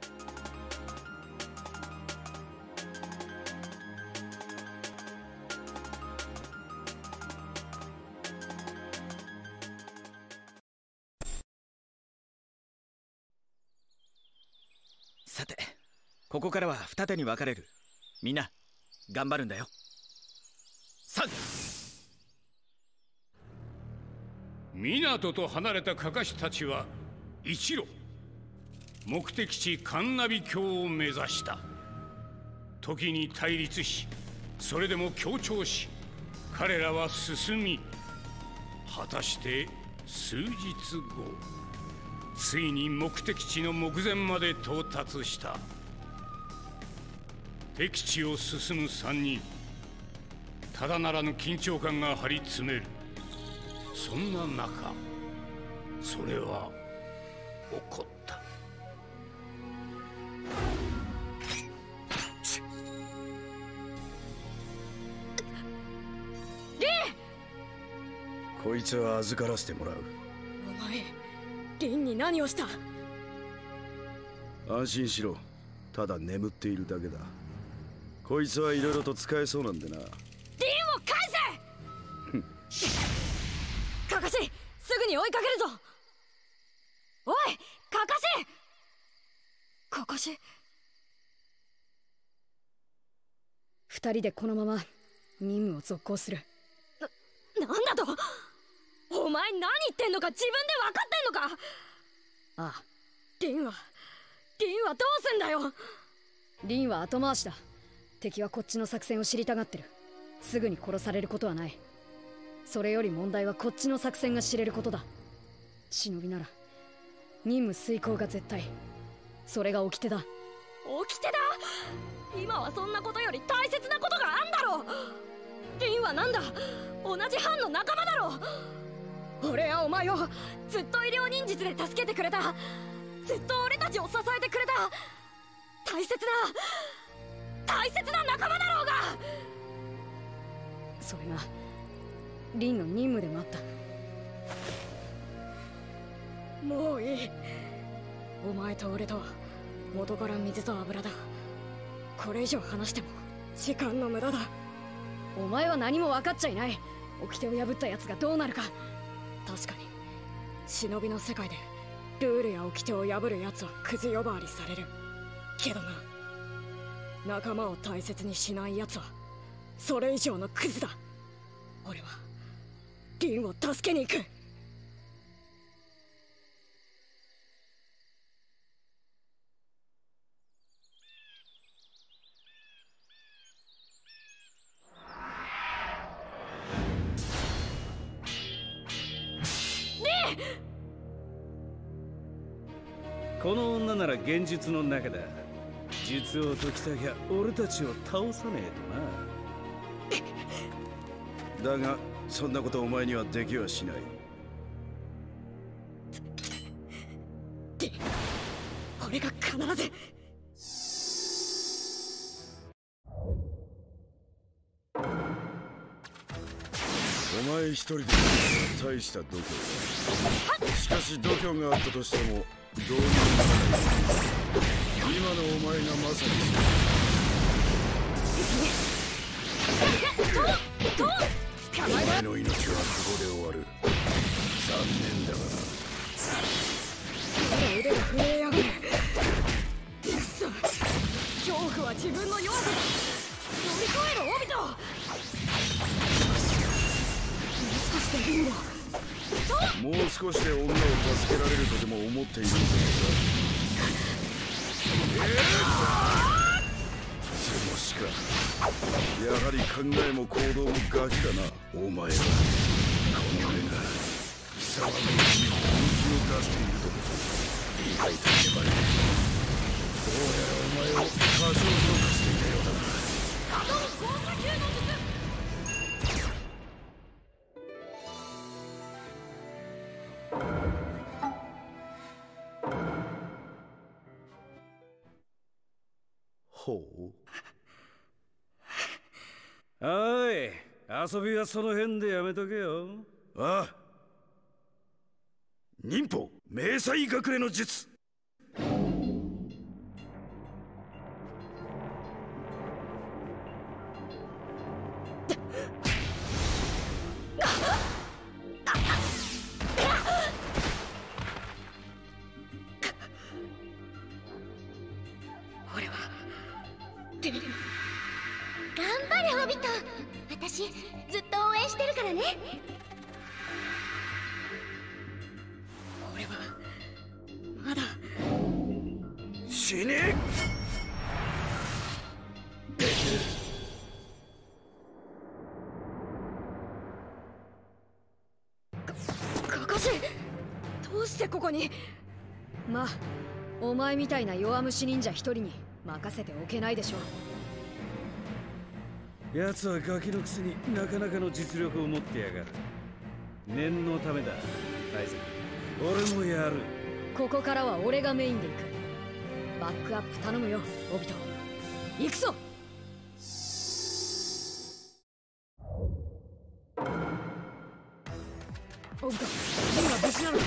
さて、ここからは二手に分かれる。みんな頑張るんだよ。 港と離れたかかしたちは一路目的地カンナビ峡を目指した。時に対立し、それでも協調し、彼らは進み、果たして数日後、ついに目的地の目前まで到達した。敵地を進む3人、ただならぬ緊張感が張り詰める。そんな中、それは起こった。 リン！ こいつは預からせてもらう。 お前、リンに何をした？ 安心しろ。ただ眠っているだけだ。こいつはいろいろと使えそうなんでな。リンを返せ！カカシ、すぐに追いかけるぞ。おい、カカシ！カカシ。二人でこのまま任務を続行する。なんだと？お前何言ってんのか自分で分かってんのか？ああ、リンはどうすんだよ。リンは後回しだ。敵はこっちの作戦を知りたがってる。すぐに殺されることはない。それより問題はこっちの作戦が知れることだ。忍びなら任務遂行が絶対。それが掟だ。掟だ？今はそんなことより大切なことがあんだろう。リンはなんだ？同じ班の仲間だろう。俺はお前をずっと医療忍術で助けてくれた。ずっと俺たちを支えてくれた大切な仲間だろうが。それがリンの任務でもあった。もういい。お前と俺とは元から水と油だ。これ以上話しても時間の無駄だ。お前は何も分かっちゃいない。掟を破った奴がどうなるか。確かに忍びの世界でルールや掟を破る奴はクズ呼ばわりされるけどな、仲間を大切にしない奴はそれ以上のクズだ。俺はリンを助けに行く。 この女なら現実の中だ。術を解きたきゃ俺たちを倒さねえとな。 だがそんなことお前にはできはしない。 で、俺が必ず。 お前一人で大した度胸だ。しかし度胸があったとしてもどうにもならない。今のお前がまさにお前の命はここで終わる。残念だがな。 腕が震え上がる。くそ、恐怖は自分の弱さだ。乗り越えろオビト。もう少しでリンゴ。 もう少しで女を助けられるとでも思っているんだろうか。そのしかやはり考えも行動もガキだな。お前はこの俺が貴様のうちに本気を出していると理解できればね。どうやらお前を過剰評価していたようだな。 波動効果球の術。 ほう。おい、遊びはその辺でやめとけよ。 ああ。忍法迷彩隠れの術。 張れオビト。私ずっと応援してるからね。 俺はまだ死ね。 カカシ、どうしてここに。まあお前みたいな弱虫忍者一人に任せておけないでしょう。奴はガキのくせになかなかの実力を持ってやがる。念のためだアイゼク、俺もやる。 ここからは俺がメインで行く。バックアップ頼むよオビト。行くぞ。オビト、リンは無事なのか。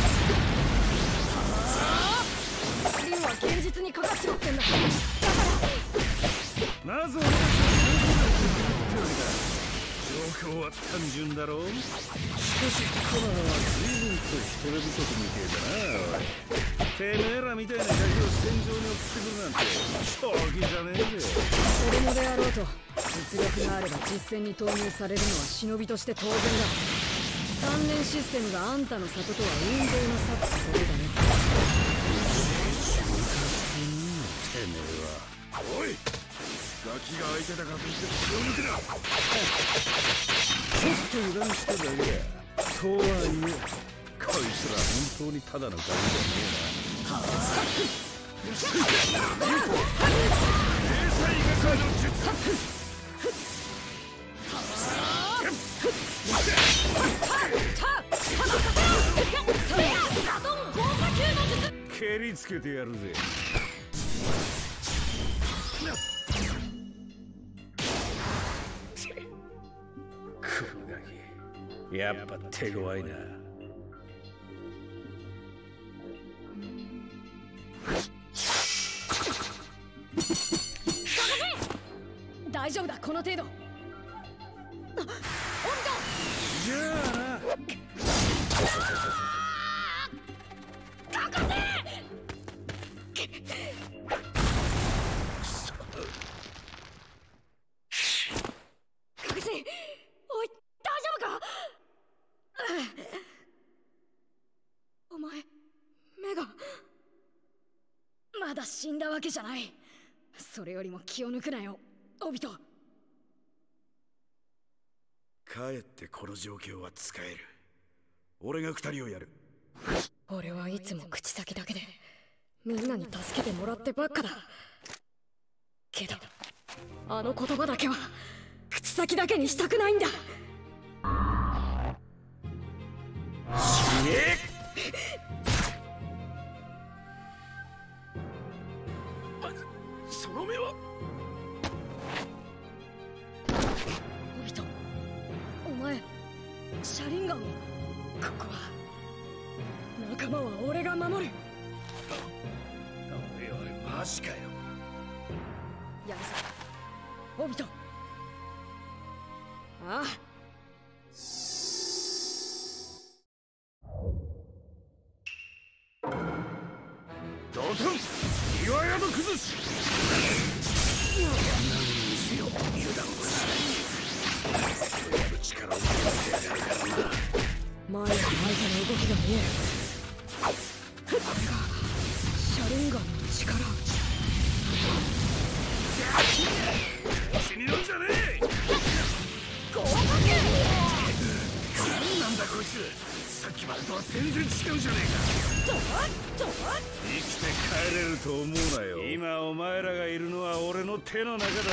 リンは現実にかかっちまってんだ。だからまず俺が状況は単純だろう。しかしコナンは随分と人手不足みてえだな。おい、てめえらみたいなガキを戦場に送ってくるなんて正気じゃねえぜ。 それもであろうと実力があれば実戦に投入されるのは忍びとして当然だ。関連システムがあんたの里とは運動の差ってことだね。 てめえは。 おい、ガキが相手だからといって気を抜くな。 ちょっと油断しただけだ。とはいえこいつら本当にただのガキじゃねえな。 英才がの術。 蹴りつけてやるぜ。このガキやっぱ手強いな。 大丈夫だ、この程度。 じゃあな。 おい、大丈夫か。お前、目がまだ死んだわけじゃない。それよりも気を抜くなよオビト。 かえってこの状況は使える。俺が二人をやる。 俺はいつも口先だけでみんなに助けてもらってばっかだけど、あの言葉だけは口先だけにしたくないんだ。 死ね。その目は。 オビト、お前シャリンガンを。ここは仲間は俺が守る。 おいおい、マジかよ。 やるぞオビト。ああ、 ドトン岩宿崩し。何にせよ油断をしない。先をやる力を持ってやがるからな。 前や相手の動きが見える。これがシャリンガンの力。 死にるんじゃねえ。 合格。 何なんだこいつ。さっきまでとは全然違うじゃねえか。 生きて帰れると思うなよ。今お前らがいるのは俺の手の中だぜ。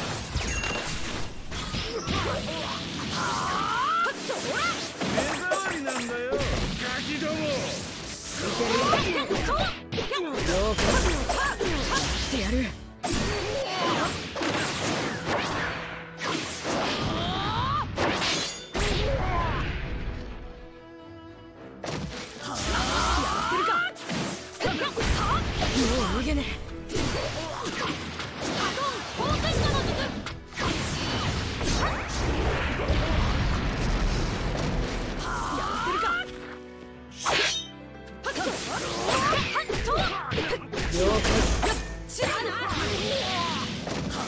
目障りなんだよガキども。 ってやる。もう逃げねえ。了解。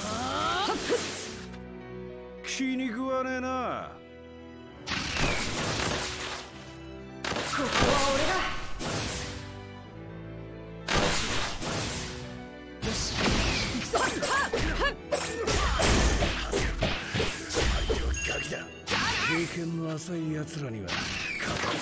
見の浅い奴らには勝たんぞ。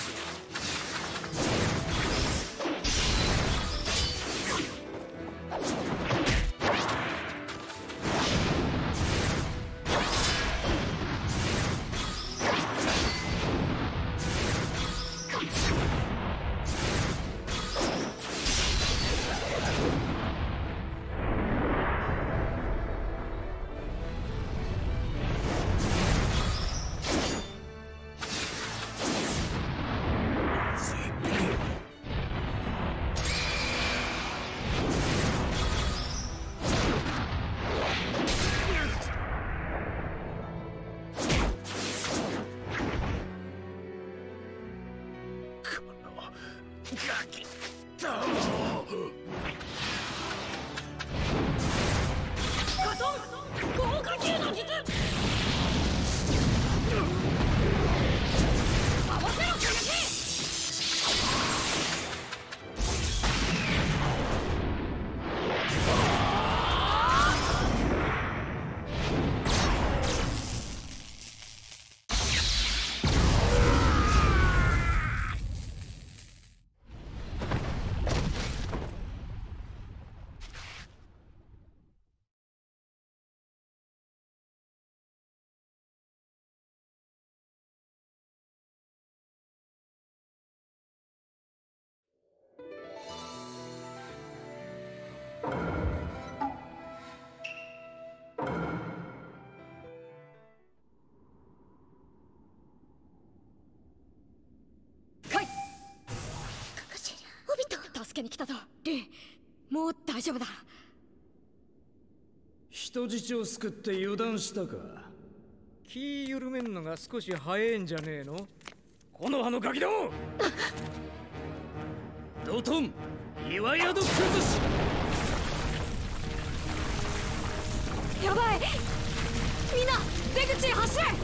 助けに来たぞ、リン。もう大丈夫だ。 人質を救って油断したか。 気緩めんのが少し早いんじゃねえの、この葉のガキども。ドトン岩宿崩し。 やばい、みんな出口へ走れ。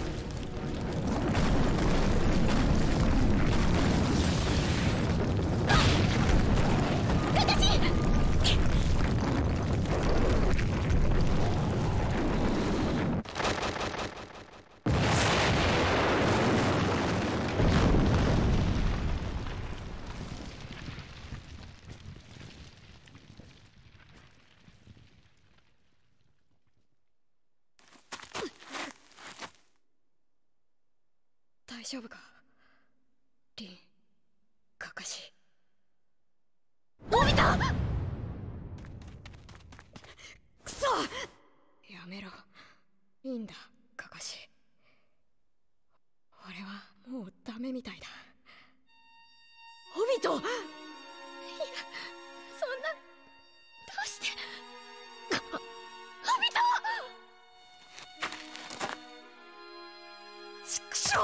大丈夫か、リン、カカシ。帯田！くそ！やめろ。いいんだ、カカシ。俺はもうダメみたいだ。帯田！いや、そんな、どうして。帯田！畜生！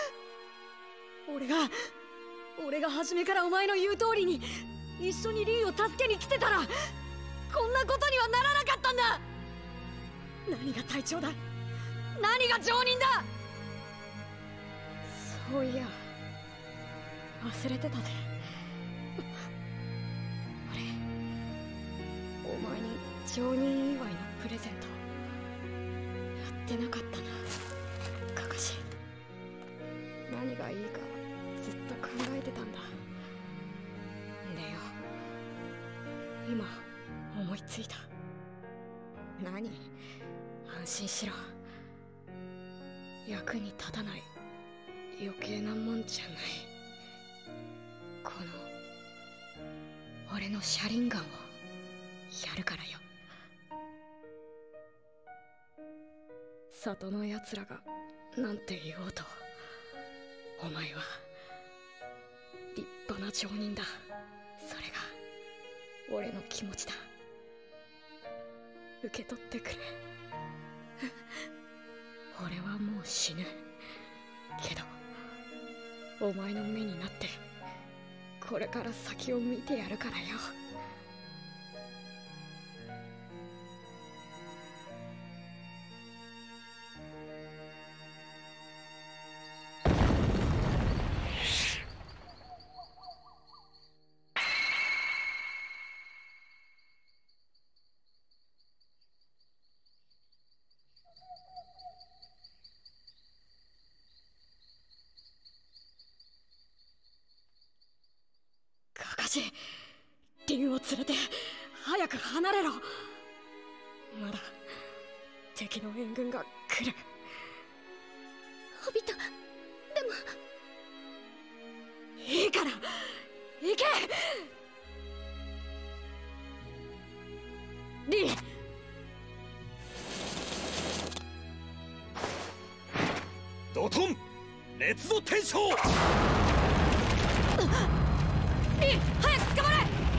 俺が初めからお前の言う通りに一緒にリンを助けに来てたらこんなことにはならなかったんだ。何が隊長だ、何が上人だ。そういや忘れてたぜ。俺お前に上人祝いのプレゼントやってなかったな、カカシ。何がいいかずっと考えてたんだ。でよ、今思いついた。何？安心しろ。役に立たない余計なもんじゃない。この俺の車輪ガンをやるからよ。里のやつらがなんて言おうとお前は立派な上人だ。それが俺の気持ちだ。受け取ってくれ。俺はもう死ぬけどお前の目になってこれから先を見てやるからよ。 し、リンを連れて早く離れろ。まだ敵の援軍が来る。 ホビト、でもいいから行け。リン、 ドトン熱度転生。 リン、早く捕まれ。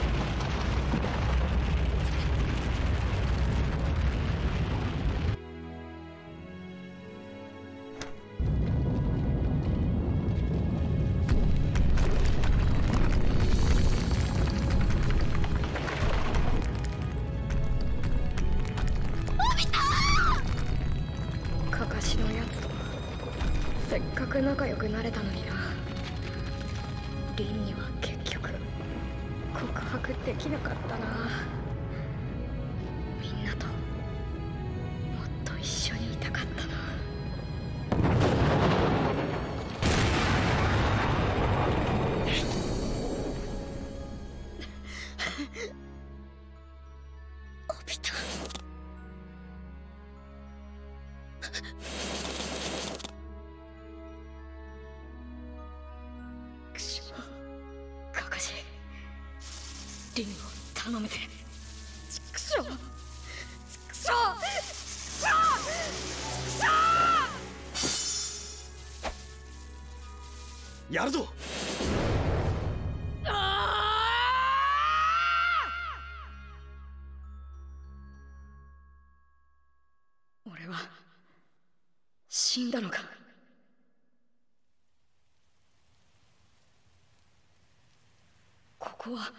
カカシのやつとせっかく仲良くなれたのにな。リンには結局告白できなかったな。みんなともっと一緒にいたかったな。 ホビト。 くしょ、カカシ、リンを頼むぜ。くしょ、くしょ、くしょ、くしょ。 やるぞ。 俺は死んだのか。ここは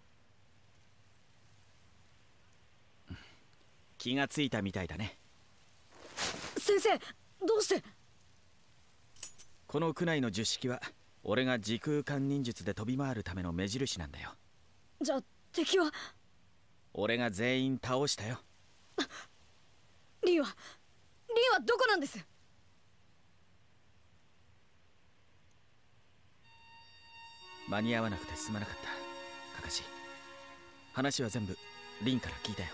気がついたみたいだね。 先生、どうして。 この区内の十式は俺が時空間忍術で飛び回るための目印なんだよ。 じゃあ敵は。 俺が全員倒したよ。 リンはどこなんです。 間に合わなくてすまなかった、カカシ。話は全部リンから聞いたよ。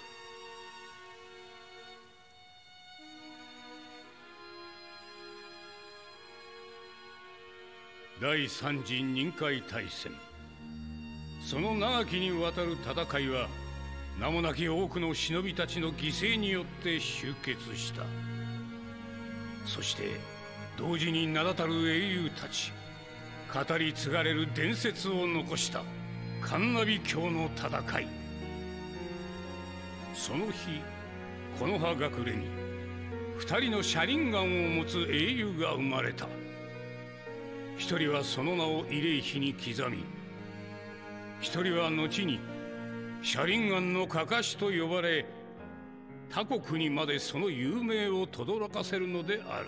第三次任海大戦、その長きにわたる戦いは名もなき多くの忍びたちの犠牲によって終結した。そして同時に名だたる英雄たち、語り継がれる伝説を残したカンナビ教の戦い。その日、木の葉隠れに2人の車輪ガンを持つ英雄が生まれた。一人はその名を慰霊碑に刻み、一人は後に車輪ガンのかかしと呼ばれ、他国にまでその有名を轟かせるのである。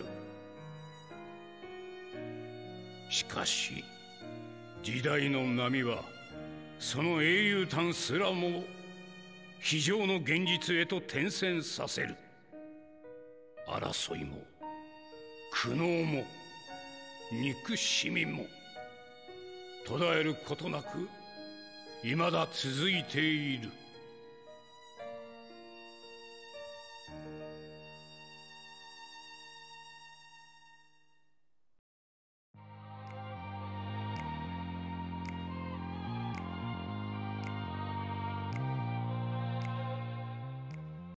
しかし時代の波はその英雄譚すらも非常の現実へと転戦させる。争いも苦悩も憎しみも途絶えることなく未だ続いている。